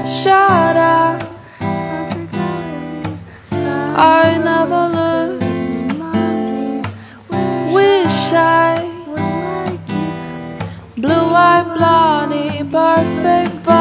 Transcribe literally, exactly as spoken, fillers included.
Shut up, I never looked. Wish I blue-eyed blondie, perfect.